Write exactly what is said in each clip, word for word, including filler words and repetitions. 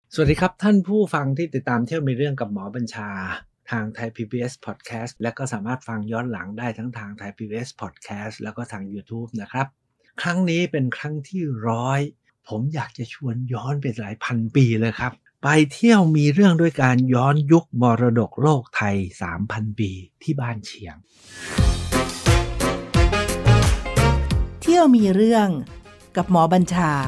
สวัสดีครับท่านผู้ฟังที่ติดตามเที่ยวมีเรื่องกับหมอบัญชาทาง Thai พี บี เอส Podcast และก็สามารถฟังย้อนหลังได้ทั้งทาง Thai พี บี เอส Podcast แล้วก็ทาง YouTube นะครับครั้งนี้เป็นครั้งที่ร้อยผมอยากจะชวนย้อนไปหลายพันปีเลยครับไปเที่ยวมีเรื่องด้วยการย้อนยุคมรดกโลกไทย สามพัน ปีที่บ้านเชียงเที่ยวมีเรื่องกับหมอบัญชา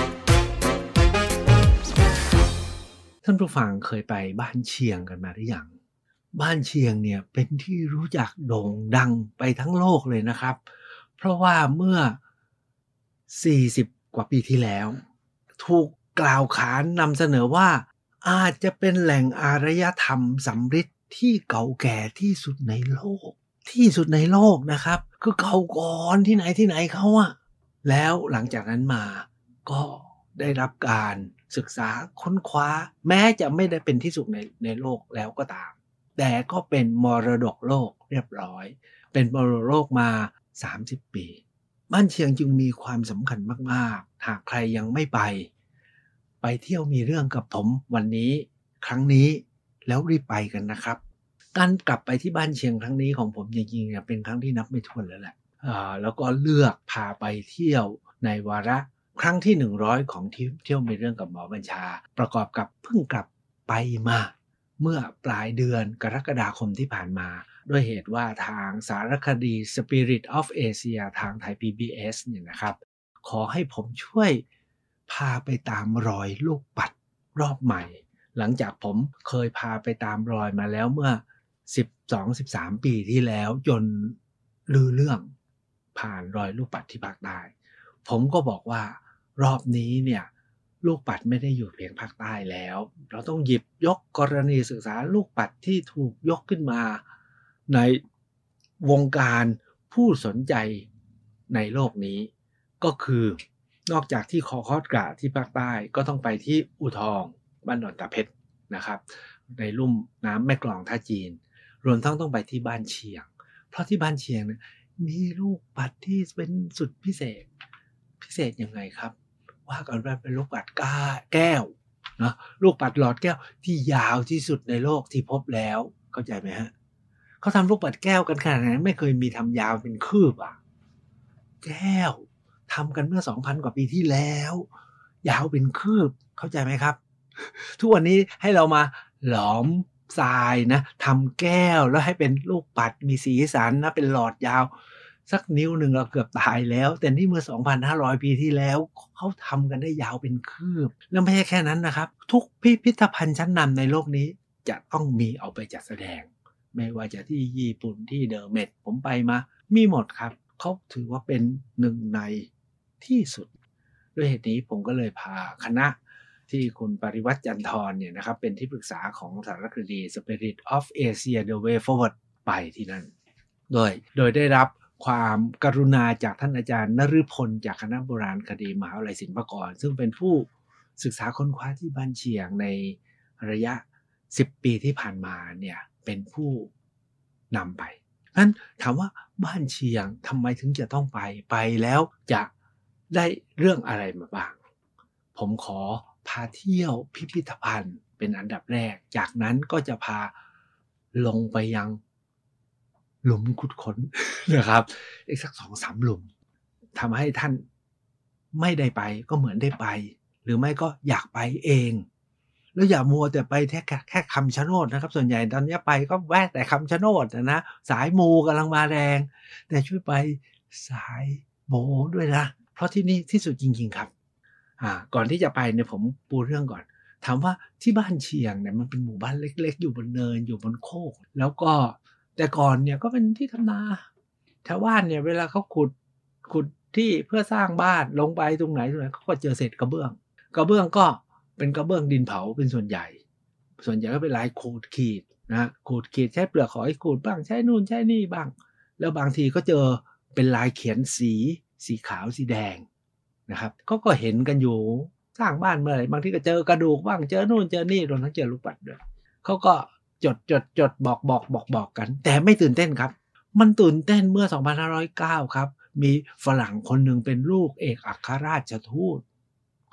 ท่านผู้ฟังเคยไปบ้านเชียงกันมาหรือยังบ้านเชียงเนี่ยเป็นที่รู้จักโด่งดังไปทั้งโลกเลยนะครับเพราะว่าเมื่อสี่สิบกว่าปีที่แล้วถูกกล่าวขานนำเสนอว่าอาจจะเป็นแหล่งอารยธรรมสำริดที่เก่าแก่ที่สุดในโลกที่สุดในโลกนะครับคือเก่าก่อนที่ไหนที่ไหนเขาอะแล้วหลังจากนั้นมาก็ได้รับการศึกษาค้นคว้าแม้จะไม่ได้เป็นที่สุดในในโลกแล้วก็ตามแต่ก็เป็นมรดกโลกเรียบร้อยเป็นมรดกโลกมาสามสิบปีบ้านเชียงจึงมีความสำคัญมากๆหากใครยังไม่ไปไปเที่ยวมีเรื่องกับผมวันนี้ครั้งนี้แล้วรีบไปกันนะครับการกลับไปที่บ้านเชียงครั้งนี้ของผมจริงๆเนี่ยเป็นครั้งที่นับไม่ถ้วนแล้วแหละอ่าแล้วก็เลือกพาไปเที่ยวในวาระครั้งที่หนึ่งร้อยของที่เที่ยวมีเรื่องกับหมอบัญชาประกอบกับเพิ่งกลับไปมาเมื่อปลายเดือนกรกฎาคมที่ผ่านมาด้วยเหตุว่าทางสารคดี Spirit of Asia ทางไทย พี บี เอส เนี่ยนะครับขอให้ผมช่วยพาไปตามรอยลูกปัดรอบใหม่หลังจากผมเคยพาไปตามรอยมาแล้วเมื่อ สิบสอง สิบสาม ปีที่แล้วจนลือเรื่องผ่านรอยลูกปัดที่ภาคใต้ผมก็บอกว่ารอบนี้เนี่ยลูกปัดไม่ได้อยู่เพียงภาคใต้แล้วเราต้องหยิบยกกรณีศึกษาลูกปัดที่ถูกยกขึ้นมาในวงการผู้สนใจในโลกนี้ก็คือนอกจากที่คอคอดกะที่ภาคใต้ก็ต้องไปที่อู่ทองบ้านดอนตาเพชรนะครับในลุ่มน้ำแม่กลองท่าจีนรวมทั้งต้องไปที่บ้านเชียงเพราะที่บ้านเชียงเนี่ยมีลูกปัดที่เป็นสุดพิเศษพิเศษยังไงครับว่ากันว่าเป็นลูกปัดก้าแก้วนะลูกปัดหลอดแก้วที่ยาวที่สุดในโลกที่พบแล้วเข้าใจไหมฮะเขาทำลูกปัดแก้วกันขนาดนั้นไม่เคยมีทำยาวเป็นคืบอ่ะแก้วทำกันเมื่อ สองพัน กว่าปีที่แล้วยาวเป็นคืบเข้าใจไหมครับทุกวันนี้ให้เรามาหลอมทรายนะทำแก้วแล้วให้เป็นลูกปัดมีสีสันนะเป็นหลอดยาวสักนิ้วหนึ่งเราเกือบตายแล้วแต่นี่เมื่อ สองพันห้าร้อย ปีที่แล้วเขาทำกันได้ยาวเป็นคืบแล้วไม่ใช่แค่นั้นนะครับทุกพิพิธภัณฑ์ชั้นนำในโลกนี้จะต้องมีเอาไปจัดแสดงไม่ว่าจะที่ญี่ปุ่นที่เดอะเมทผมไปมามีหมดครับเขาถือว่าเป็นหนึ่งในที่สุดด้วยเหตุนี้ผมก็เลยพาคณะที่คุณปริวัติจันทรเนี่ยนะครับเป็นที่ปรึกษาของสารคดี Spirit of Asia The Way Forward ไปที่นั่นโดยโดยได้รับความกรุณาจากท่านอาจารย์นฤพลจากคณะโบราณคดีมหาวิทยาลัยศิลปากรซึ่งเป็นผู้ศึกษาค้นคว้าที่บ้านเชียงในระยะสิบปีที่ผ่านมาเนี่ยเป็นผู้นำไปนั้นถามว่าบ้านเชียงทำไมถึงจะต้องไปไปแล้วจะได้เรื่องอะไรมาบ้างผมขอพาเที่ยวพิพิธภัณฑ์เป็นอันดับแรกจากนั้นก็จะพาลงไปยังหลุมขุดค้นนะครับอีกสัก สองสาม หลุมทำให้ท่านไม่ได้ไปก็เหมือนได้ไปหรือไม่ก็อยากไปเองแล้วอย่ามัวแต่ไปแค่แค่คำชะโนดนะครับส่วนใหญ่ตอนนี้ไปก็แวะแต่คำชะโนดนะสายมูกำลังมาแรงแต่ช่วยไปสายโบด้วยนะเพราะที่นี่ที่สุดจริงๆครับอ่าก่อนที่จะไปเนี่ยผมปูเรื่องก่อนถามว่าที่บ้านเชียงเนี่ยมันเป็นหมู่บ้านเล็กๆอยู่บนเนินอยู่บนโคกแล้วก็แต่ก่อนเนี่ยก็เป็นที่ทำนาชาวบ้านเนี่ยเวลาเขาขุดขุดที่เพื่อสร้างบ้านลงไปตรงไหนตรงไหนเขาก็เจอเศษกระเบื้องกระเบื้องก็เป็นกระเบื้องดินเผาเป็นส่วนใหญ่ส่วนใหญ่ก็เป็นลายขูดขีดนะขูดขีดใช้เปลือกหอยขูดบ้างใช้นู่นใช้นี่บ้างแล้วบางทีก็เจอเป็นลายเขียนสีสีขาวสีแดงนะครับก็ก็เห็นกันอยู่สร้างบ้านเมื่อไหร่บางทีก็เจอกระดูกบ้างเจอนู่นเจอนี่รวมทั้งเจอลูกปัดด้วยเขาก็จดจดจดบอกบอกบอกบอกกันแต่ไม่ตื่นเต้นครับมันตื่นเต้นเมื่อสองพันห้าร้อยเก้าครับมีฝรั่งคนหนึ่งเป็นลูกเอกอัครราชทูต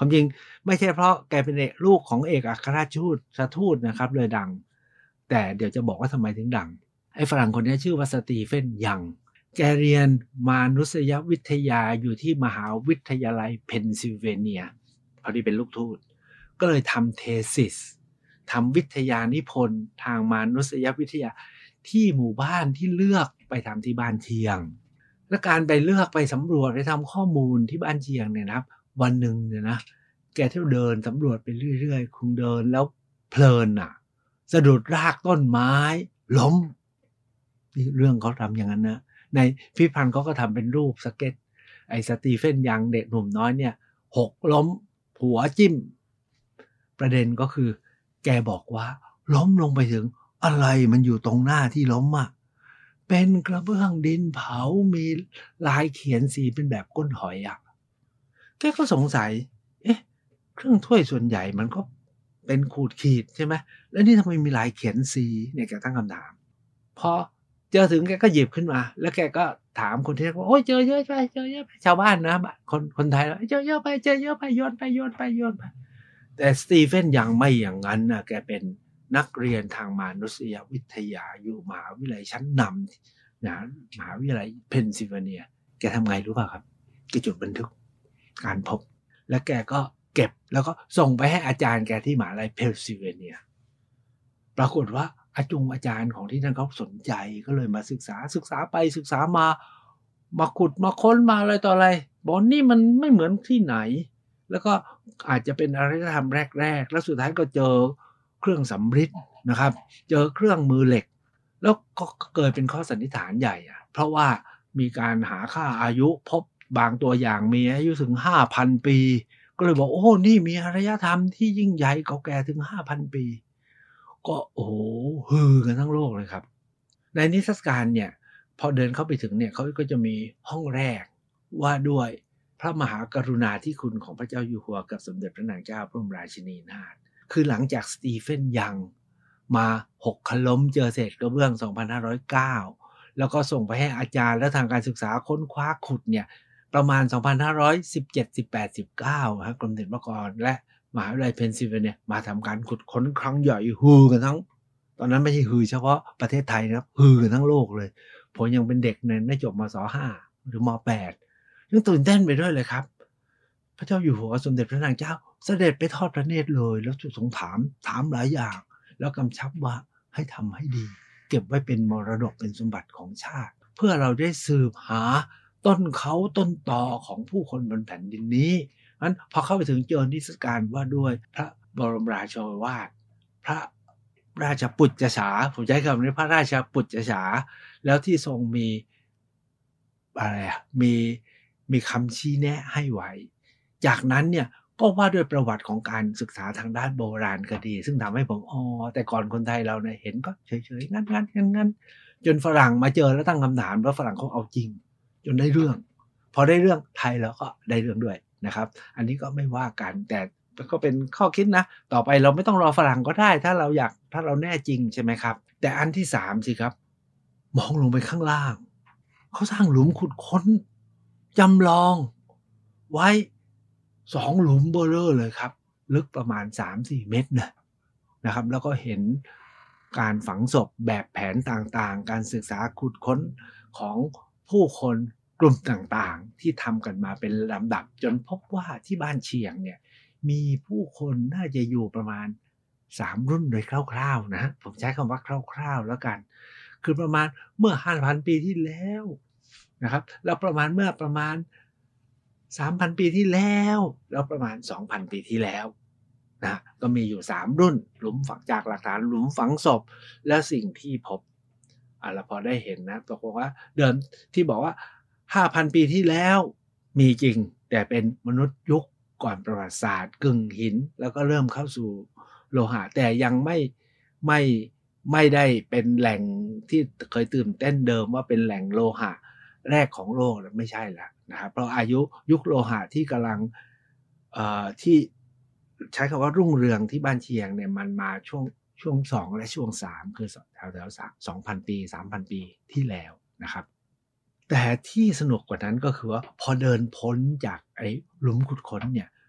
ความจริงไม่ใช่เพราะแกเป็นเอกลูกของเอกอัครราชทูตทูตนะครับเลยดังแต่เดี๋ยวจะบอกว่าทำไมถึงดังไอ้ฝรั่งคนนี้ชื่อว่าสตีเฟนยังแกเรียนมานุษยวิทยาอยู่ที่มหาวิทยาลัยเพนซิลเวเนียพอดีเป็นลูกทูตก็เลยทำเทซิสทำวิทยานิพนธ์ทางมานุษยวิทยาที่หมู่บ้านที่เลือกไปทำที่บ้านเชียงและการไปเลือกไปสำรวจไปทำข้อมูลที่บ้านเชียงเนี่ยนะครับวันหนึ่งเนี่ยนะแกเที่ยวเดินสำรวจไปเรื่อยๆคงเดินแล้วเพลินอ่ะสะดุดรากต้นไม้ล้มนี่เรื่องเขาทำอย่างนั้นนะในพิพิธภัณฑ์เขาก็ทำเป็นรูปสเก็ตไอ้สตีเฟนยังเด็กหนุ่มน้อยเนี่ยหกล้มหัวจิ้มประเด็นก็คือแกบอกว่าล้มลงไปถึงอะไรมันอยู่ตรงหน้าที่ล้มอ่ะเป็นกระเบื้องดินเผามีลายเขียนสีเป็นแบบก้นหอยอ่ะแกก็สงสัยเอ๊ะเครื่องถ้วยส่วนใหญ่มันก็เป็นขูดขีดใช่ไหมแล้วนี่ทำไมมีลายเขียนสีเนี่ยแกตั้งคำถามพอเจอถึงแกก็หยิบขึ้นมาแล้วแกก็ถามคนที่ว่าโอ้ยเจอเยอะไปเจอเยอะไปชาวบ้านนะคนคนไทยแล้วเจอเยอะไปเจอเยอะไปโยนไปโยนไปโยนไปแต่สตีเฟนยังไม่อย่างนั้นนะแกเป็นนักเรียนทางมานุษยวิทยาอยู่มหาวิทยาลัยชั้นนำนะมหาวิทยาลัยเพนซิลเวเนียแกทำไงรู้ป่ะครับแกจดบันทึกการพบแล้วแกก็เก็บแล้วก็ส่งไปให้อาจารย์แกที่มหาวิทยาลัยเพนซิลเวเนียปรากฏว่าอาจงอาจารย์ของที่นั่นเขาสนใจก็เลยมาศึกษาศึกษาไปศึกษามามาขุดมาค้นมาอะไรต่ออะไรบอกนี่มันไม่เหมือนที่ไหนแล้วก็อาจจะเป็นอารยธรรมแรกๆแล้วสุดท้ายก็เจอเครื่องสำริดนะครับเจอเครื่องมือเหล็กแล้วก็เกิดเป็นข้อสันนิษฐานใหญ่อะเพราะว่ามีการหาค่าอายุพบบางตัวอย่างมีอายุถึง ห้าพัน ปีก็เลยบอกโอ้นี่มีอารยธรรมที่ยิ่งใหญ่เก่าแก่ถึง ห้าพัน ปีก็โอ้โหฮือกันทั้งโลกเลยครับในนิทรรศการเนี่ยพอเดินเข้าไปถึงเนี่ยเขาก็จะมีห้องแรกว่าด้วยพระมหากรุณาธิคุณของพระเจ้าอยู่หัวกับสมเด็จพระนางเจ้าพระบรมราชินีนาถคือหลังจากสตีเฟนยังมาหกขล้มเจอเศษกระเบื้องสองพันห้าร้อยเก้าแล้วก็ส่งไปให้อาจารย์และทางการศึกษาค้นคว้าขุดเนี่ยประมาณสองพันห้าร้อยสิบเจ็ด สิบแปด สิบเก้าครับกรมศิลปากรและมหาวิทยาลัยเพนซิลเวเนียมาทำการขุดค้นครั้งใหญ่ฮือกันทั้งตอนนั้นไม่ใช่ฮือเฉพาะประเทศไทยนะครับฮือกันทั้งโลกเลยผมยังเป็นเด็กเนี่ยได้จบมศห้าหรือมแปดยังตื่นเต้นไปด้วยเลยครับพระเจ้าอยู่หัวสมเด็จพระนางเจ้าเสด็จไปทอดพระเนตรเลยแล้วทรงถามถามหลายอย่างแล้วกำชับว่าให้ทำให้ดีเก็บไว้เป็นมรดกเป็นสมบัติของชาติเพื่อเราได้สืบหาต้นเขาต้นตอของผู้คนบนแผ่นดินนี้นั้นพอเข้าไปถึงเจอนิทรรศการว่าด้วยพระบรมราโชวาทพระราชปุจฉาผมใช้คำนี้พระราชปุจฉาแล้วที่ทรงมีอะไรอ่ะมีมีคำชี้แนะให้ไว้จากนั้นเนี่ยก็ว่าด้วยประวัติของการศึกษาทางด้านโบราณคดีซึ่งทำให้ผมอ๋อแต่ก่อนคนไทยเราเนี่ยเห็นก็เฉยๆงั้นงั้นงั้นงั้นจนฝรั่งมาเจอแล้วตั้งคำถามว่าฝรั่งเขาเอาจริงจนได้เรื่องพอได้เรื่องไทยแล้วก็ได้เรื่องด้วยนะครับอันนี้ก็ไม่ว่ากันแต่ก็เป็นข้อคิดนะต่อไปเราไม่ต้องรอฝรั่งก็ได้ถ้าเราอยากถ้าเราแน่จริงใช่ไหมครับแต่อันที่สามสิครับมองลงไปข้างล่างเขาสร้างหลุมขุดค้นจำลองไว้สองหลุมเบอเร่อเลยครับลึกประมาณ สามถึงสี่ เมตรนะนะครับแล้วก็เห็นการฝังศพแบบแผนต่างๆการศึกษาขุดค้นของผู้คนกลุ่มต่างๆที่ทำกันมาเป็นลำดับจนพบว่าที่บ้านเชียงเนี่ยมีผู้คนน่าจะอยู่ประมาณสามรุ่นโดยคร่าวๆนะผมใช้คำว่าคร่าวๆแล้วกันคือประมาณเมื่อ ห้าพัน ปีที่แล้วนะครับแล้วประมาณเมื่อประมาณ สามพัน ปีที่แล้วแล้วประมาณ สองพัน ปีที่แล้วนะก็มีอยู่สามรุ่นหลุมฝังจากหลักฐานหลุมฝังศพและสิ่งที่พบอ่ะเราพอได้เห็นนะตกลงว่าเดิมที่บอกว่า ห้าพัน ปีที่แล้วมีจริงแต่เป็นมนุษย์ยุคก่อนประวัติศาสตร์กึ่งหินแล้วก็เริ่มเข้าสู่โลหะแต่ยังไม่ไม่ไม่ได้เป็นแหล่งที่เคยตื่นเต้นเดิมว่าเป็นแหล่งโลหะแรกของโลกไม่ใช่ละนะครับเพราะอายุยุคโลหะที่กำลังเอ่อที่ใช้คำว่ารุ่งเรืองที่บ้านเชียงเนี่ยมันมาช่วงช่วงสองและช่วงสามคือแถวแถวสองพันปี สามพัน ปีที่แล้วนะครับแต่ที่สนุกกว่านั้นก็คือว่าพอเดินพ้นจากไอ้หลุมขุดค้นเนี่ย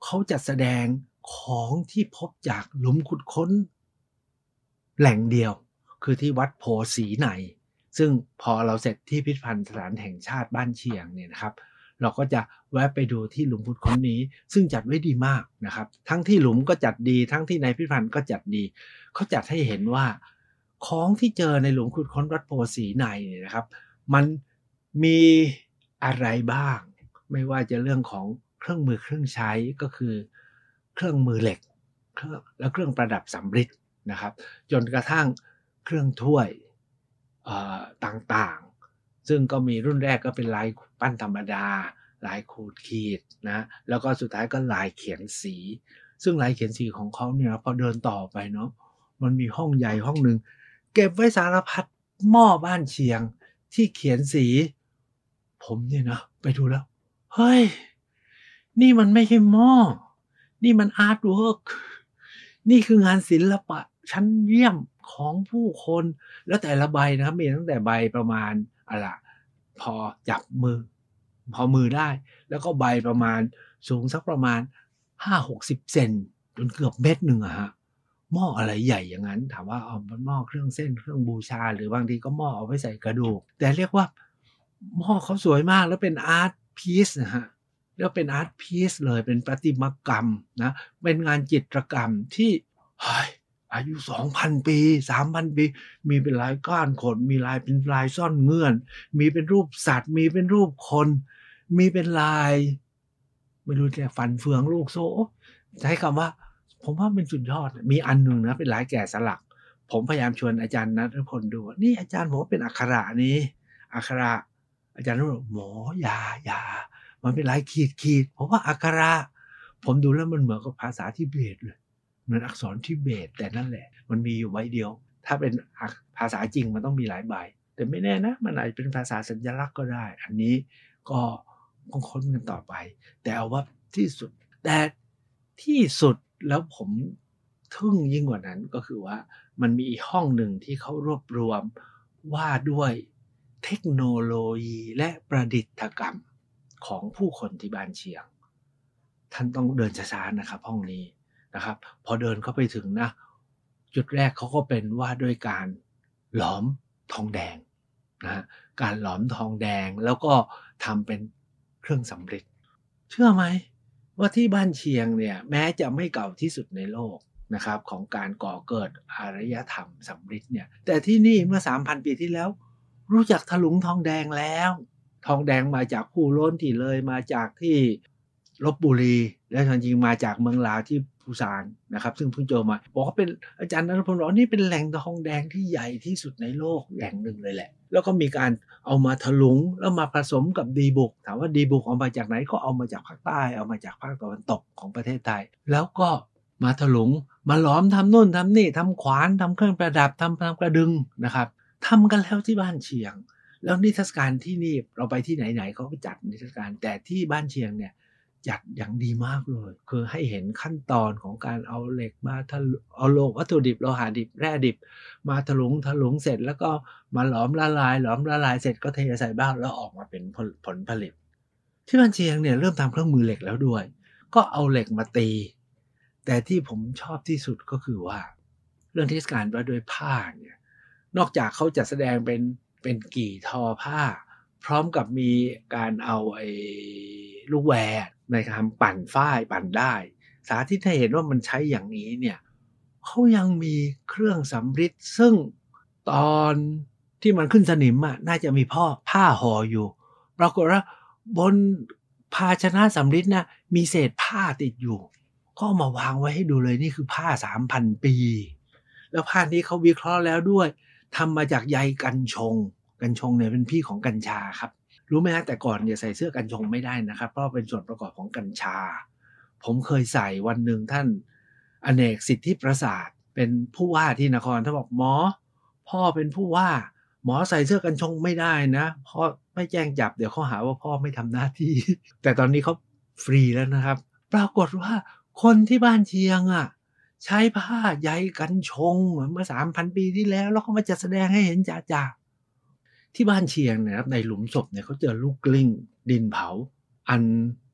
เขาจัดแสดงของที่พบจากหลุมขุดค้นแหล่งเดียวคือที่วัดโพธิ์ศรีในซึ่งพอเราเสร็จที่พิพิธภัณฑ์สถานแห่งชาติบ้านเชียงเนี่ยนะครับเราก็จะแวะไปดูที่หลุมขุดค้นนี้ซึ่งจัดไว้ดีมากนะครับทั้งที่หลุมก็จัดดีทั้งที่ในพิพิธภัณฑ์ก็จัดดีเขาจัดให้เห็นว่าของที่เจอในหลุมขุดค้นวัดโพธิ์ศรีในเนี่ยนะครับมันมีอะไรบ้างไม่ว่าจะเรื่องของเครื่องมือเครื่องใช้ก็คือเครื่องมือเหล็กและเครื่องประดับสำริดนะครับจนกระทั่งเครื่องถ้วยต่างๆซึ่งก็มีรุ่นแรกก็เป็นลายปั้นธรรมดาลายขูดขีดนะแล้วก็สุดท้ายก็ลายเขียนสีซึ่งลายเขียนสีของเขาเนี่ยพอเดินต่อไปเนาะมันมีห้องใหญ่ห้องหนึ่งเก็บไว้สารพัดหม้อบ้านเชียงที่เขียนสีผมเนี่ยนะไปดูแล้วเฮ้ยนี่มันไม่ใช่หม้อนี่มันอาร์ตเวิร์กนี่คืองานศิลปะชั้นเยี่ยมของผู้คนแล้วแต่ละใบนะครับมีตั้งแต่ใบประมาณอะไรพอจับมือพอมือได้แล้วก็ใบประมาณสูงสักประมาณ ห้าหกสิบ เซนจนเกือบเมตรหนึ่งอะฮะหม้ออะไรใหญ่อย่างนั้นถามว่าเอาหม้อเครื่องเส้นเครื่องบูชาหรือบางทีก็หม้อเอาไว้ใส่กระดูกแต่เรียกว่าหม้อเขาสวยมากแล้วเป็นอาร์ตพีซนะฮะแล้วเป็นอาร์ตพีซเลยเป็นประติมากรรมนะเป็นงานจิตรกรรมที่อายุ สองพัน ปี สามพัน ปีมีเป็นลายก้านขนมีลายเป็นลายซ่อนเงื่อนมีเป็นรูปสัตว์มีเป็นรูปคนมีเป็นลายไม่รู้จะฟันเฟืองลูกโซ่ใช้คำว่าผมว่าเป็นสุดยอดมีอันหนึ่งนะเป็นลายแกะสลักผมพยายามชวนอาจารย์ณัฐพลดูนี่อาจารย์ผมว่าเป็นอักขระนี้อักขระอาจารย์บอกหมออย่าอย่ามันเป็นลายขีดขีดเพราะว่าอักขระผมดูแล้วมันเหมือนกับภาษาทิเบตเลยเหมือนอักษรทิเบตแต่นั่นแหละมันมีอยู่ใบเดียวถ้าเป็นภาษาจริงมันต้องมีหลายใบแต่ไม่แน่นะมันอาจจะเป็นภาษาสัญลักษณ์ก็ได้อันนี้ก็ต้องค้นกันต่อไปแต่เอาว่าที่สุดแต่ที่สุดแล้วผมทึ่งยิ่งกว่านั้นก็คือว่ามันมีอีกห้องหนึ่งที่เขารวบรวมว่าด้วยเทคโนโลยีและประดิษฐกรรมของผู้คนที่บ้านเชียงท่านต้องเดินช้าๆนะครับห้องนี้นะครับพอเดินเข้าไปถึงนะจุดแรกเขาก็เป็นว่าด้วยการหลอมทองแดงนะการหลอมทองแดงแล้วก็ทำเป็นเครื่องสำริดเชื่อไหมว่าที่บ้านเชียงเนี่ยแม้จะไม่เก่าที่สุดในโลกนะครับของการก่อเกิดอารยธรรมสำริดเนี่ยแต่ที่นี่เมื่อ สามพัน ปีที่แล้วรู้จักถลุงทองแดงแล้วทองแดงมาจากผู้โล้นที่เลยมาจากที่ลพบุรีและจริงๆมาจากเมืองลาวที่ปูซานนะครับซึ่งเพิ่งเจอมาบอกว่าเป็นอาจารย์ณัฐพลบอกนี่เป็นแหล่งทองแดงที่ใหญ่ที่สุดในโลกแหล่งหนึ่งเลยแหละแล้วก็มีการเอามาถลุงแล้วมาผสมกับดีบุกถามว่าดีบุกเอามาจากไหนก็เอามาจากภาคใต้เอามาจากภาคตะวันตกของประเทศไทยแล้วก็มาถลุงมาหลอมทำนู่นทำนี่ทำขวานทำเครื่องประดับทำทำกระดึงนะครับทำกันแล้วที่บ้านเชียงแล้วนิทรรศการที่นี่เราไปที่ไหนๆเขาก็จัดนิทรรศการแต่ที่บ้านเชียงเนี่ยจัดอย่างดีมากเลยคือให้เห็นขั้นตอนของการเอาเหล็กมาทะเอาโลวัตถุดิบโลหะดิบแร่ดิบมาถลุงถลุงเสร็จแล้วก็มาหลอมละลายหลอมละลายเสร็จก็เทใส่บ้างแล้วออกมาเป็นผลผลผลิตที่บ้านเชียงเนี่ยเริ่มทำเครื่องมือเหล็กแล้วด้วยก็เอาเหล็กมาตีแต่ที่ผมชอบที่สุดก็คือว่าเรื่องเทศกาลว่าด้วยผ้าเนี่ยนอกจากเขาจะแสดงเป็นเป็นกี่ทอผ้าพร้อมกับมีการเอาไอ้ลูกแวร์ในการปั่นฝ้ายปั่นได้สาธิตให้เห็นว่ามันใช้อย่างนี้เนี่ยเขายังมีเครื่องสำริดซึ่งตอนที่มันขึ้นสนิมอ่ะน่าจะมีพ่อผ้าห่ออยู่ปรากฏว่าบนภาชนะสำริดน่ะมีเศษผ้าติดอยู่ก็มาวางไว้ให้ดูเลยนี่คือผ้า สามพัน ปีแล้วผ้านี้เขาวิเคราะห์แล้วด้วยทำมาจากใยกัญชงกัญชงเนี่ยเป็นพี่ของกัญชาครับรู้ไหมฮะแต่ก่อนอย่าใส่เสื้อกัญชงไม่ได้นะครับเพราะเป็นส่วนประกอบของกัญชาผมเคยใส่วันหนึ่งท่านอเนกสิทธิประสาทเป็นผู้ว่าที่นครท่านบอกหมอพ่อเป็นผู้ว่าหมอใส่เสื้อกัญชงไม่ได้นะพ่อไม่แจ้งจับเดี๋ยวเขาหาว่าพ่อไม่ทำหน้าที่แต่ตอนนี้เขาฟรีแล้วนะครับปรากฏว่าคนที่บ้านเชียงอ่ะใช้ผ้าใยกัญชงเหมือนเมื่อ สามพัน ปีที่แล้วแล้วเขามาจัดแสดงให้เห็นจ่าๆที่บ้านเชียงนะครับในหลุมศพเนี่ยเขาเจอลูกกลิ้งดินเผาอัน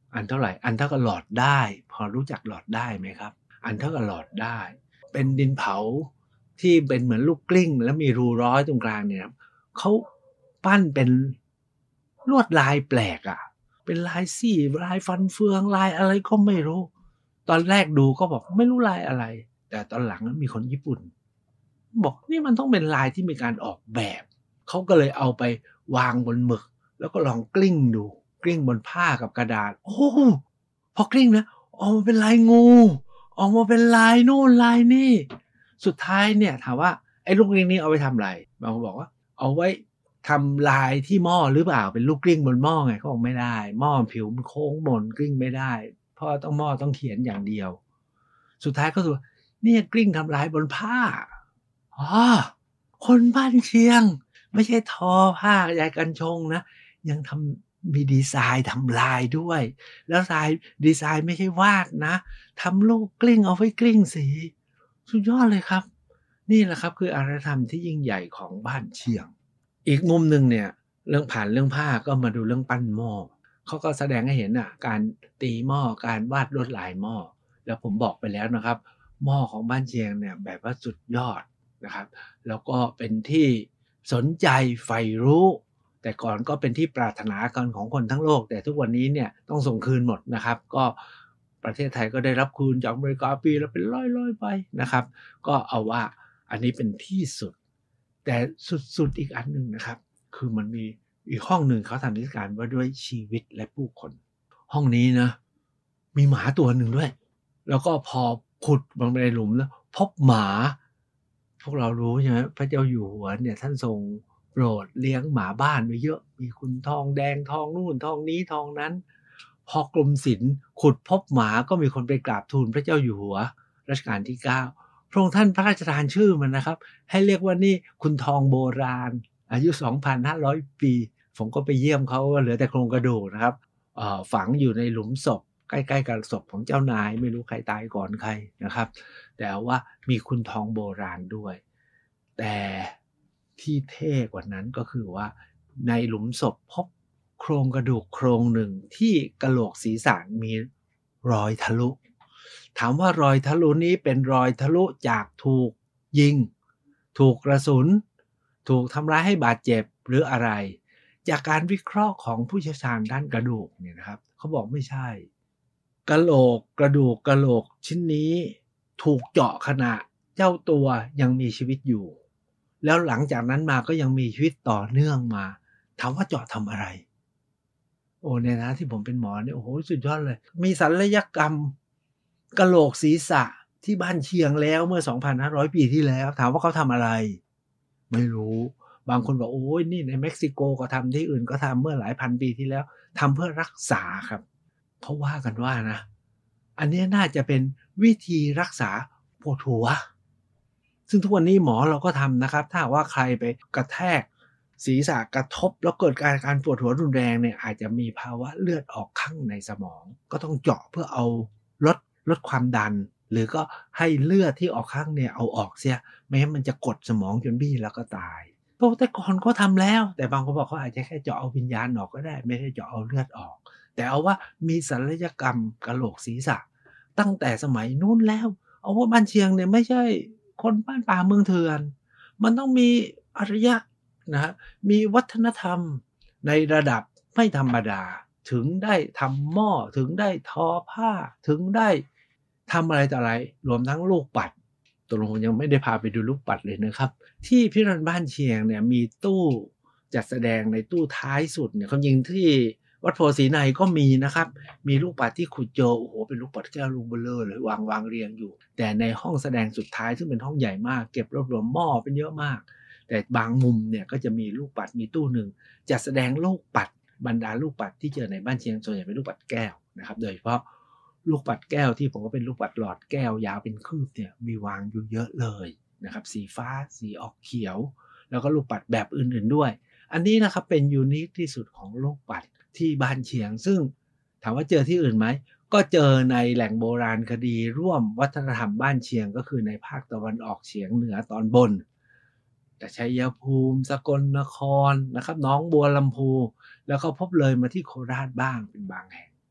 อันเท่าไหร่อันเท่ากับหลอดได้พอรู้จักหลอดได้ไหมครับอันเท่ากับหลอดได้เป็นดินเผาที่เป็นเหมือนลูกกลิ้งแล้วมีรูร้อยตรงกลางเนี่ยเขาปั้นเป็นลวดลายแปลกอะเป็นลายซี่ลายฟันเฟืองลายอะไรก็ไม่รู้ตอนแรกดูก็บอกไม่รู้ลายอะไรแต่ตอนหลังมีคนญี่ปุ่นบอกนี่มันต้องเป็นลายที่มีการออกแบบเขาก็เลยเอาไปวางบนหมึกแล้วก็ลองกลิ้งดูกลิ้งบนผ้ากับกระดาษโอ้พอกลิ้งนะออกมาเป็นลายงูออกมาเป็นลายโน่นลายนี่สุดท้ายเนี่ยถามว่าไอ้ลูกกลิ้งนี้เอาไปทำอะไรบางคนบอกว่าเอาไว้ทำลายที่หม้อหรือเปล่าเป็นลูกกลิ้งบนหม้อไงเขาบอกไม่ได้หม้อผิวมันโค้งมนกลิ้งไม่ได้เพราะต้องหม้อต้องเขียนอย่างเดียวสุดท้ายก็คือเนี่ยกลิ้งทำลายบนผ้าอ๋อคนบ้านเชียงไม่ใช่ทอผ้ายายกันชงนะยังทำมีดีไซน์ทำลายด้วยแล้วลายดีไซน์ไม่ใช่วาดนะทำลูกกลิ้งเอาไว้กลิ้งสีสุดยอดเลยครับนี่แหละครับคืออารยธรรมที่ยิ่งใหญ่ของบ้านเชียงอีกมุมหนึ่งเนี่ยเรื่องผ่านเรื่องผ้าก็มาดูเรื่องปั้นหม้อเขาก็แสดงให้เห็นอ่ะการตีหม้อการวาดลวดลายหม้อแล้วผมบอกไปแล้วนะครับหม้อของบ้านเชียงเนี่ยแบบว่าสุดยอดนะครับแล้วก็เป็นที่สนใจใฝ่รู้แต่ก่อนก็เป็นที่ปรารถนากันของคนทั้งโลกแต่ทุกวันนี้เนี่ยต้องส่งคืนหมดนะครับก็ประเทศไทยก็ได้รับคืนจากอเมริกาปีละเป็นร้อยๆไปนะครับก็เอาว่าอันนี้เป็นที่สุดแต่สุดๆอีกอันหนึ่งนะครับคือมันมีอีกห้องหนึ่งเขาทำนิทรรศการว่าด้วยชีวิตและผู้คนห้องนี้นะมีหมาตัวหนึ่งด้วยแล้วก็พอขุดลงไปในหลุมแล้วพบหมาพวกเรารู้ใช่ไหมพระเจ้าอยู่หัวเนี่ยท่านทรงโปรดเลี้ยงหมาบ้านไว้เยอะมีคุณทองแดงทองนู่นทองนี้ทองนั้นพอกรมศิลป์ขุดพบหมาก็มีคนไปกราบทูลพระเจ้าอยู่หัวรัชกาลที่เก้าพระองค์ท่านพระราชทานชื่อมันนะครับให้เรียกว่านี่คุณทองโบราณอายุ สองพันห้าร้อย ปีผมก็ไปเยี่ยมเขาเหลือแต่โครงกระดูกนะครับฝังอยู่ในหลุมศพใกล้ๆกับศพของเจ้านายไม่รู้ใครตายก่อนใครนะครับแต่ว่ามีคุณทองโบราณด้วยแต่ที่เท่กว่านั้นก็คือว่าในหลุมศพพบโครงกระดูกโครงหนึ่งที่กะโหลกศีรษะมีรอยทะลุถามว่ารอยทะลุนี้เป็นรอยทะลุจากถูกยิงถูกกระสุนถูกทำร้ายให้บาดเจ็บหรืออะไรจากการวิเคราะห์ของผู้เชี่ยวชาญด้านกระดูกเนี่ยนะครับเขาบอกไม่ใช่กะโหลกกระดูกกะโหลกชิ้นนี้ถูกเจาะขณะเจ้าตัวยังมีชีวิตอยู่แล้วหลังจากนั้นมาก็ยังมีชีวิตต่อเนื่องมาถามว่าเจาะทำอะไรโอ้เนี่ยนะที่ผมเป็นหมอเนี่ยโอ้โหสุดยอดเลยมีศัลยกรรมกะโหลกศีรษะที่บ้านเชียงแล้วเมื่อ สองพันห้าร้อย ปีที่แล้วถามว่าเขาทำอะไรไม่รู้บางคนบอกโอ้ยนี่ในเม็กซิโกก็ทำที่อื่นก็ทำเมื่อหลายพันปีที่แล้วทำเพื่อรักษาครับเขาว่ากันว่านะอันนี้น่าจะเป็นวิธีรักษาปวดหัวซึ่งทุกวันนี้หมอเราก็ทำนะครับถ้าว่าใครไปกระแทกศีรษะกระทบแล้วเกิดการการปวดหัวรุนแรงเนี่ยอาจจะมีภาวะเลือดออกข้างในสมองก็ต้องเจาะเพื่อเอาลดลดความดันหรือก็ให้เลือดที่ออกข้างเนี่ยเอาออกเสียไม่งั้นมันจะกดสมองจนบี้แล้วก็ตายเพราะแต่ก่อนก็ทำแล้วแต่บางคนบอกเขาอาจจะแค่เจาะเอาวิญญาณออกก็ได้ไม่ได้เจาะเอาเลือดออกแต่เอาว่ามีศัลยกรรมกะโหลกศีรษะตั้งแต่สมัยนู้นแล้วเอาว่าบ้านเชียงเนี่ยไม่ใช่คนบ้านป่าเมืองเถื่อนมันต้องมีอารยะนะฮะมีวัฒนธรรมในระดับไม่ธรรมดาถึงได้ทำหม้อถึงได้ทอผ้าถึงได้ทำอะไรต่ออะไรรวมทั้งลูกปัดตกลงยังไม่ได้พาไปดูลูกปัดเลยนะครับที่พิพิธภัณฑ์บ้านเชียงเนี่ยมีตู้จัดแสดงในตู้ท้ายสุดเนี่ยความจริงที่วัดโพธิ์ศรีในก็มีนะครับมีลูกปัดที่ขุดเจอโอ้โหเป็นลูกปัดแก้วลูกเบลอเลยวางวางเรียงอยู่แต่ในห้องแสดงสุดท้ายซึ่งเป็นห้องใหญ่มากเก็บรวบรวมหม้อเป็นเยอะมากแต่บางมุมเนี่ยก็จะมีลูกปัดมีตู้หนึ่งจัดแสดงลูกปัดบรรดาลูกปัดที่เจอในบ้านเชียงส่วนใหญ่เป็นลูกปัดแก้วนะครับโดยเฉพาะลูกปัดแก้วที่ผมว่าเป็นลูกปัดหลอดแก้วยาวเป็นคืบเนี่ยมีวางอยู่เยอะเลยนะครับสีฟ้าสีออกเขียวแล้วก็ลูกปัดแบบอื่นๆด้วยอันนี้นะครับเป็นยูนิคที่สุดของลูกปัดที่บ้านเชียงซึ่งถามว่าเจอที่อื่นไหมก็เจอในแหล่งโบราณคดีร่วมวัฒนธรรมบ้านเชียงก็คือในภาคตะวันออกเฉียงเหนือตอนบนแต่ชัยภูมิสกลนครนะครับหนองบัวลำพูแล้วก็พบเลยมาที่โคราชบ้างเป็นบางแห่ง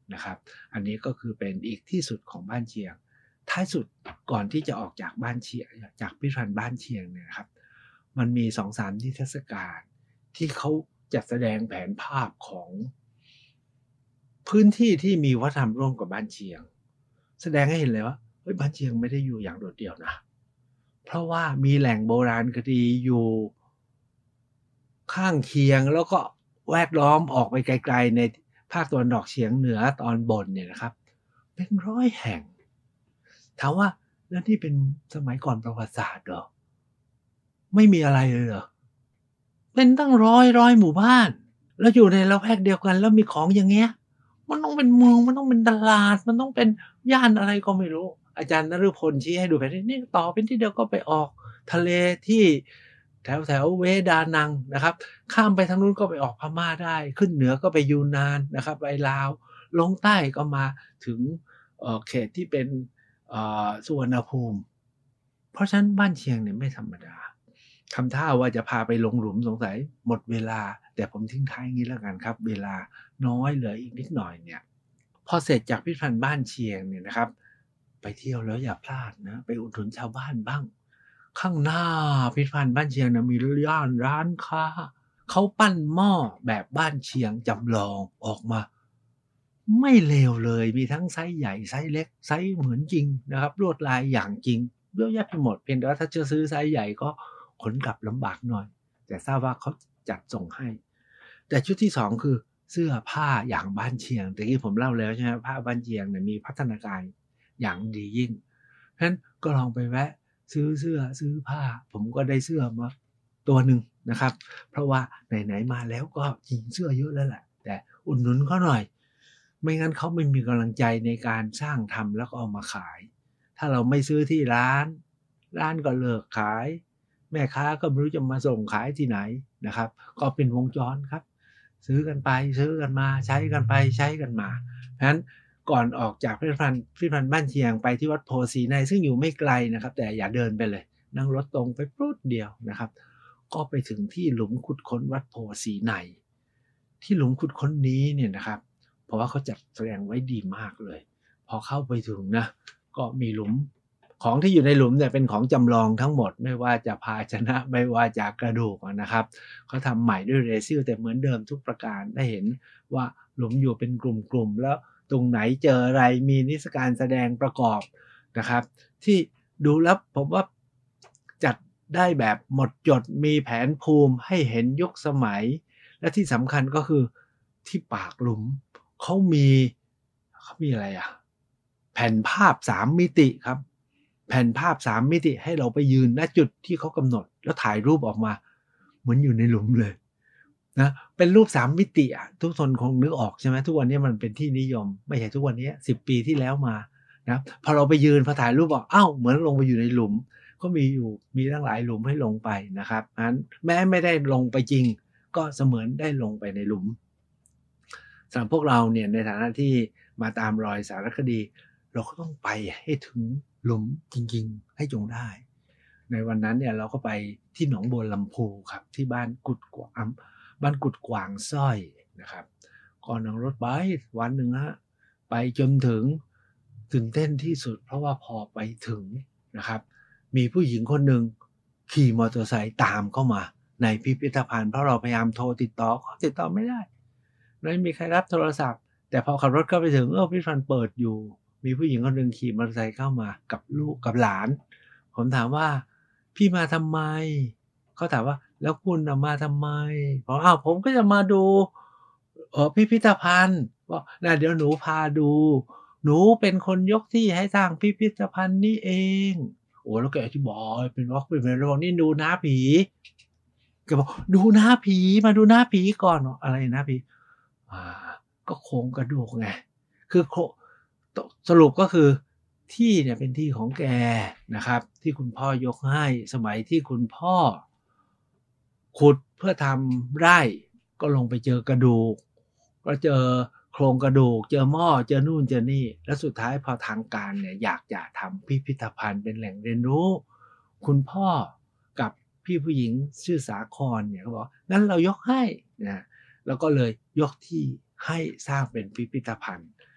นะครับอันนี้ก็คือเป็นอีกที่สุดของบ้านเชียงท้ายสุดก่อนที่จะออกจากบ้านเชียงจากพิพิธภัณฑ์บ้านเชียงเนี่ยนะครับมันมี สองสาม นิทรรศการที่เขาจัดแสดงแผนภาพของพื้นที่ที่มีวัฒนธรรมร่วมกับบ้านเชียงแสดงให้เห็นเลยว่าเฮ้ยบ้านเชียงไม่ได้อยู่อย่างโดดเดี่ยวนะเพราะว่ามีแหล่งโบราณคดีอยู่ข้างเคียงแล้วก็แวดล้อมออกไปไกลๆในภาคตะวันออกเฉียงเหนือตอนบนเนี่ยนะครับเป็นร้อยแห่งถามว่าแล้วนี่เป็นสมัยก่อนประวัติศาสตร์เหรอไม่มีอะไรเลยเหรอเป็นตั้งร้อยร้อยหมู่บ้านแล้วอยู่ในละแวกเดียวกันแล้วมีของอย่างเงี้ยมันต้องเป็นเมืองมันต้องเป็นตลาดมันต้องเป็นย่านอะไรก็ไม่รู้อาจารย์นฤพลชี้ให้ดูแผนที่นี่ต่อเป็นที่เดียวก็ไปออกทะเลที่แถวแถวเวดานังนะครับข้ามไปทางนู้นก็ไปออกพม่าได้ขึ้นเหนือก็ไปยูนนานนะครับไปลาวลงใต้ก็มาถึงเอ่อเขตที่เป็นเอ่อสุวรรณภูมิเพราะฉะนั้นบ้านเชียงเนี่ยไม่ธรรมดาทำท่าว่าจะพาไปลงหลุมสงสัยหมดเวลาแต่ผมทิ้งท้ายอย่างนี้แล้วกันครับเวลาน้อยเหลืออีกนิดหน่อยเนี่ยพอเสร็จจากพิพิธภัณฑ์บ้านเชียงเนี่ยนะครับไปเที่ยวแล้วอย่าพลาดนะไปอุดหนุนชาวบ้านบ้างข้างหน้าพิพิธภัณฑ์บ้านเชียงนะมีย่านร้านค้าเขาปั้นหม้อแบบบ้านเชียงจำลองออกมาไม่เลวเลยมีทั้งไซส์ใหญ่ไซส์เล็กไซส์เหมือนจริงนะครับลวดลายอย่างจริงเยอะแยะไปหมดเพียงแต่ว่าถ้าจะซื้อไซส์ใหญ่ก็ขนกลับลำบากหน่อยแต่ทราบว่าเขาจัดส่งให้แต่ชุดที่สองคือเสื้อผ้าอย่างบ้านเชียงแต่ที่ผมเล่าแล้วใช่ไหมผ้าบ้านเชียงเนี่ยมีพัฒนาการอย่างดียิ่งเพราะฉะนั้นก็ลองไปแวะซื้อเสื้อซื้อผ้าผมก็ได้เสื้อมาตัวหนึ่งนะครับเพราะว่าไหนๆมาแล้วก็จริงเสื้อเยอะแล้วแหละแต่อุดหนุนเขาหน่อยไม่งั้นเขาไม่มีกำลังใจในการสร้างทำแล้วก็เอามาขายถ้าเราไม่ซื้อที่ร้านร้านก็เลิกขายแม่ค้าก็ไม่รู้จะมาส่งขายที่ไหนนะครับก็เป็นวงจรครับซื้อกันไปซื้อกันมาใช้กันไปใช้กันมาเพราะฉะนั้นก่อนออกจากพิพิธภัณฑ์พิพิธภัณฑ์บ้านเชียงไปที่วัดโพสีในซึ่งอยู่ไม่ไกลนะครับแต่อย่าเดินไปเลยนั่งรถตรงไปปรุดเดียวนะครับก็ไปถึงที่หลุมขุดค้นวัดโพสีในที่หลุมขุดค้นนี้เนี่ยนะครับเพราะว่าเขาจัดแสดงไว้ดีมากเลยพอเข้าไปถึงนะก็มีหลุมของที่อยู่ในหลุมเนี่ยเป็นของจำลองทั้งหมดไม่ว่าจะภาชนะไม่ว่าจะกระดูกนะครับเขาทำใหม่ด้วยเรซิลแต่เหมือนเดิมทุกประการได้เห็นว่าหลุมอยู่เป็นกลุ่มๆแล้วตรงไหนเจออะไรมีนิทรรศการแสดงประกอบนะครับที่ดูแล้วผมว่าจัดได้แบบหมดจดมีแผนภูมิให้เห็นยุคสมัยและที่สำคัญก็คือที่ปากหลุมเขามีเขามีอะไรอ่ะแผ่นภาพสามมิติครับแผ่นภาพสามมิติให้เราไปยืนณจุดที่เขากำหนดแล้วถ่ายรูปออกมาเหมือนอยู่ในหลุมเลยนะเป็นรูปสามมิติอ่ะทุกคนคงนึกออกใช่ไหมทุกวันนี้มันเป็นที่นิยมไม่ใช่ทุกวันนี้สิบปีที่แล้วมานะพอเราไปยืนพอถ่ายรูปบอกอ้าวเหมือนลงไปอยู่ในหลุมก็มีอยู่มีตั้งหลายหลุมให้ลงไปนะครับนั้นแม้ไม่ได้ลงไปจริงก็เสมือนได้ลงไปในหลุมสำหรับพวกเราเนี่ยในฐานะที่มาตามรอยสารคดีเราก็ต้องไปให้ถึงหลุมจริงๆให้จงได้ในวันนั้นเนี่ยเราก็ไปที่หนองบัวลำพูครับที่บ้านกุดกวางบ้านกุดกวางสร้อยนะครับก่อนนั่งรถไปวันหนึ่งฮะไปจนถึงตื่นเต้นที่สุดเพราะว่าพอไปถึงนะครับมีผู้หญิงคนหนึ่งขี่มอเตอร์ไซค์ตามเข้ามาในพิพิธภัณฑ์เพราะเราพยายามโทรติดต่อก็ติดต่อไม่ได้ไม่มีใครรับโทรศัพท์แต่พอขับรถเข้าไปถึงเออพิพิธภัณฑ์เปิดอยู่มีผู้หญิงคนหนึ่งขี่มอเตอร์ไซค์เข้ามากับลูกกับหลานผมถามว่าพี่มาทำไมเขาถามว่าแล้วคุณมาทำไมผมอ้าวผมก็จะมาดูเออพิพิธภัณฑ์ว่าน่ะเดี๋ยวหนูพาดูหนูเป็นคนยกที่ให้สร้างพิพิธภัณฑ์นี่เองโอ้แล้วแกอธิบายเป็นวอล์กเป็นเรื่องนี่ดูหน้าผีแกบอกดูหน้าผีมาดูหน้าผีก่อนอะไรนะผีอ่าก็โครงกระดูกไงคือโคสรุปก็คือที่เนี่ยเป็นที่ของแกนะครับที่คุณพ่อยกให้สมัยที่คุณพ่อขุดเพื่อทำไร่ก็ลงไปเจอกระดูกก็เจอโครงกระดูกเจอหม้อเจอนู่นเจอนี่แล้วสุดท้ายพอทางการเนี่ยอยากจะทำพิพิธภัณฑ์เป็นแหล่งเรียนรู้คุณพ่อกับพี่ผู้หญิงชื่อสาครเนี่ยเขาบอกงั้นเรายกให้นะแล้วก็เลยยกที่ให้สร้างเป็นพิพิธภัณฑ์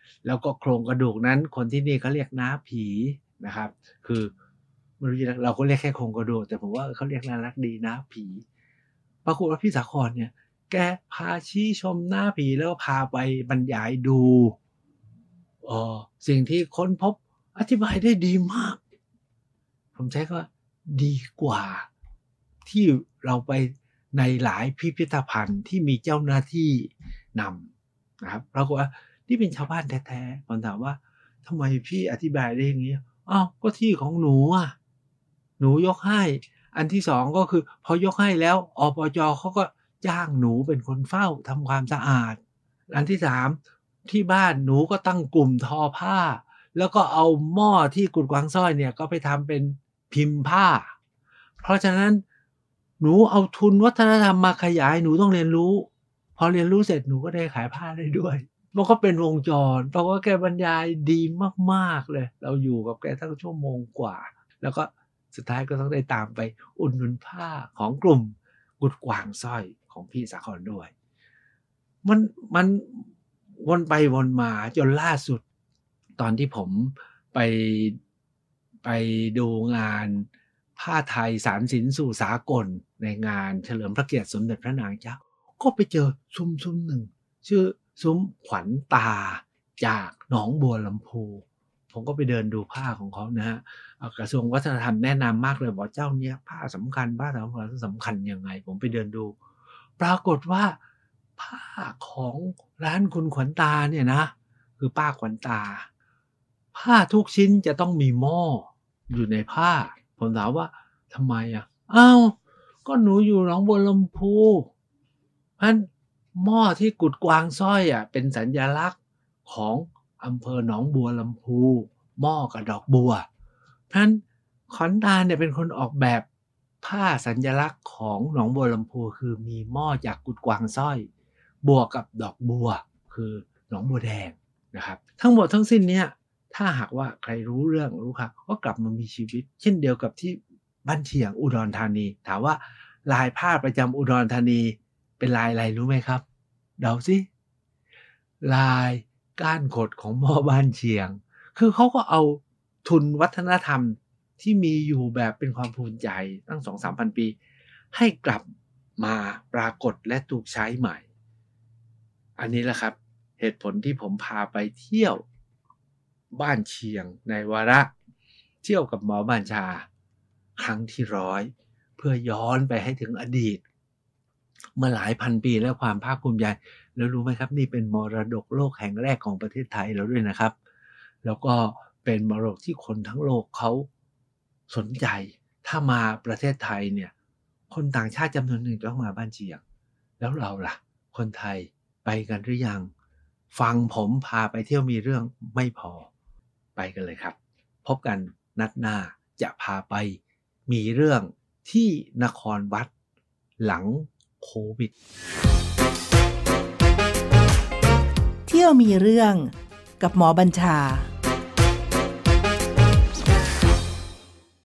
แล้วก็โครงกระดูกนั้นคนที่นี่เขาเรียกน้าผีนะครับคือไม่รู้จะเราก็เรียกแค่โครงกระดูกแต่ผมว่าเขาเรียกน่ารักดีน้าผีปรากฏว่าพี่สาครเนี่ยแกพาชี้ชมหน้าผีแล้วก็พาไปบรรยายดูเอ่อสิ่งที่ค้นพบอธิบายได้ดีมากผมใช้คำว่าดีกว่าที่เราไปในหลายพิพิธภัณฑ์ที่มีเจ้าหน้าที่นำนะครับปรากฏว่านี่เป็นชาวบ้านแท้ๆผมถามว่าทำไมพี่อธิบายได้อย่างนี้อ้าวก็ที่ของหนูอ่ะหนูยกให้อันที่สองก็คือพอยกให้แล้วอปจเขาก็จ้างหนูเป็นคนเฝ้าทำความสะอาดอันที่สามที่บ้านหนูก็ตั้งกลุ่มทอผ้าแล้วก็เอาหม้อที่กุดกวางสร้อยเนี่ยก็ไปทำเป็นพิมพ์ผ้าเพราะฉะนั้นหนูเอาทุนวัฒนธรรมมาขยายหนูต้องเรียนรู้พอเรียนรู้เสร็จหนูก็ได้ขายผ้าได้ด้วยมันก็เป็นวงจรเพราะว่าแกบรรยายดีมากๆเลยเราอยู่กับแกตั้งชั่วโมงกว่าแล้วก็สุดท้ายก็ต้องได้ตามไปอุดหนุนผ้าของกลุ่มกุดกวางสร้อยของพี่สาครด้วยมันมันวนไปวนมาจนล่าสุดตอนที่ผมไปไปดูงานผ้าไทยสารสินสู่สากลในงานเฉลิมพระเกียรติสมเด็จพระนางเจ้าก็ไปเจอซุ้มซุ้มหนึ่งชื่อซุ้มขวัญตาจากหนองบัวลำพูผมก็ไปเดินดูผ้าของเขานะฮะกระทรวงวัฒนธรรมแนะนำมากเลยบอกเจ้าเนี้ยผ้าสำคัญผ้าสำคัญสำคัญยังไงผมไปเดินดูปรากฏว่าผ้าของร้านคุณขวัญตาเนี่ยนะคือป้าขวัญตาผ้าทุกชิ้นจะต้องมีหม้ออยู่ในผ้าผมถามว่าทำไมอ่ะอ้าวก็หนูอยู่หนองบัวลำพูเพราะฉะนั้นหม้อที่กุดกวางสร้อยอ่ะเป็นสัญลักษณ์ของอำเภอหนองบัวลำพูหม้อกับดอกบัวเพราะฉะนั้นขวัญตาเนี่ยเป็นคนออกแบบผ้าสัญลักษณ์ของหนองบัวลำพูคือมีหม้อจากกุดกวางสร้อยบวกกับดอกบัวคือหนองบัวแดงนะครับทั้งหมดทั้งสิ้นเนี่ยถ้าหากว่าใครรู้เรื่องรู้ค่ะก็กลับมามีชีวิตเช่นเดียวกับที่บ้านเชียงอุดรธานีถามว่าลายผ้าประจำอุดรธานีเป็นลายอะไรรู้ไหมครับเดาสิลายก้านขดของหม้อบ้านเชียงคือเขาก็เอาทุนวัฒนธรรมที่มีอยู่แบบเป็นความภูมิใจตั้ง สองถึงสามพัน ปีให้กลับมาปรากฏและถูกใช้ใหม่อันนี้แหละครับเหตุผลที่ผมพาไปเที่ยวบ้านเชียงในวาระเที่ยวกับหมอบัญชาครั้งที่ร้อยเพื่อย้อนไปให้ถึงอดีตเมื่อหลายพันปีแล้วความภาคภูมิใจแล้วรู้ไหมครับนี่เป็นมรดกโลกแห่งแรกของประเทศไทยแล้วด้วยนะครับแล้วก็เป็นมรดกที่คนทั้งโลกเขาสนใจถ้ามาประเทศไทยเนี่ยคนต่างชาติจำนวนหนึ่งต้องมาบ้านเชียงแล้วเราล่ะคนไทยไปกันหรือยังฟังผมพาไปเที่ยวมีเรื่องไม่พอไปกันเลยครับพบกันนัดหน้าจะพาไปมีเรื่องที่นครวัดหลังโควิดเที่ยวมีเรื่องกับหมอบัญชา